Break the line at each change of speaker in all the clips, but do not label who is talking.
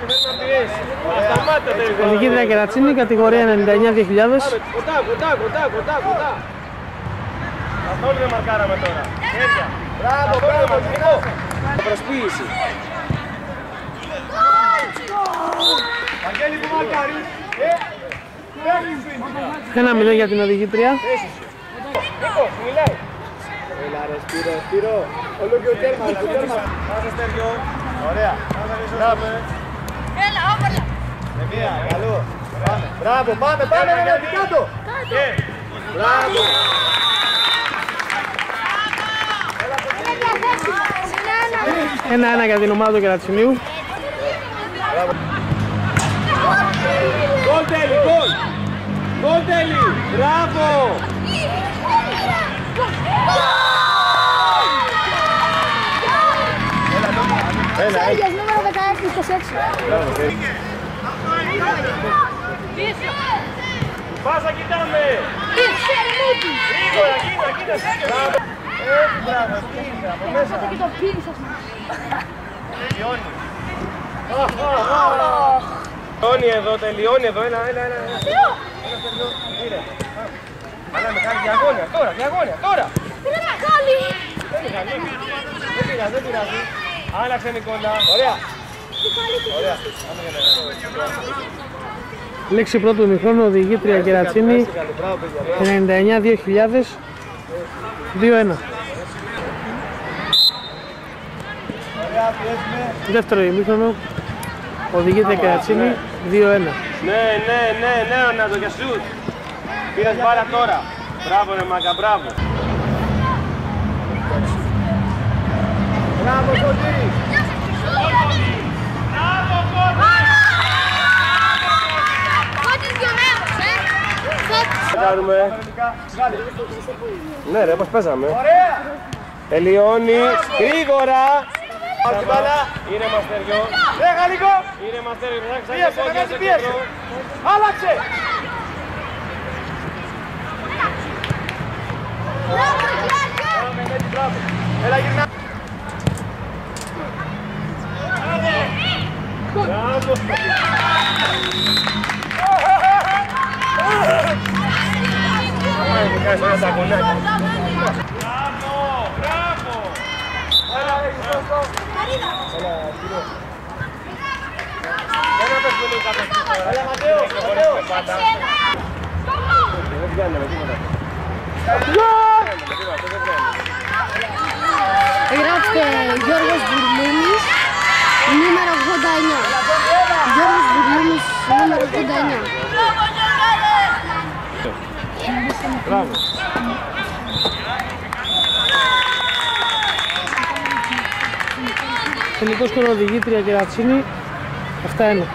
Οδηγήτρια Κερατσίνη, κατηγορία 99-2000.
Κοντά. Αυτό όλοι δεν μαρκάραμε τώρα. Χέρια. Μπράβο, Νικό. Προσποίηση. Αγγέλη που μαρκάρεις.
1-0 για την οδηγήτρια.
Νίκο, μιλάει. Έλα ρε Σπύρο. Όλο και ο τέρμα. Πάσε Στέργιο. Ωραία.
Έλα, όπαλα.
Με μία, καλό. Μπράβο, πάμε ρε κάτω. Μπράβο.
1-1 για την ομάδα του Κερατσινίου.
Γκολ τέλει, γκολ τέλει. Μπράβο.
Σέργιος, νούμερο 16-26.
Πάσα κοιτάμε. Γρήγορα, κοίτα. Μπράβο, από μέσα.
Και το πίνεις ας πούμε.
Τελειώνει εδώ, έλα. Αλλά με κάνει διαγώνια, τώρα. Δεν πειράζει. Άλλαξε Νικόλα. Ωραία.
Λήξη πρώτου ημιχρόνου, οδηγήτρια Κερατσίνη 99-2000. 2-1. Δεύτερο ημίχρονο, οδηγείται Κερατσίνη 2-1.
Ναι, Ρονάλντο, για σουτ. Πήρες μπάλα τώρα. Μπράβο ρε Μάγκα, μπράβο. Μπράβο Κοντή. Κάνουμε. Ναι ρε, πώς παίζαμε. Ωραία. Τελειώνει. Γρήγορα. Ήρεμα Στέργιο. Ήρεμα Στέργιο. Πίεσε. Άλλαξε. Έλα γυρνά. Μπράβο. Μπράβο. Έλα Ματέο. Δεν πιάνει με τίποτα.
Γράψτε Γιώργος Μπουρλούμης, νούμερο 89. Γιώργος Μπουρλούμης, νούμερο 89.
Μπράβο.
Τελικό σκορ, οδηγήτρια Κερατσίνη 7-1.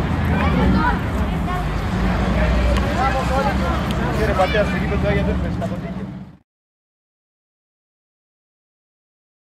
Κύριε Πατέρα, στο γήπεδο έγινε, δεν πες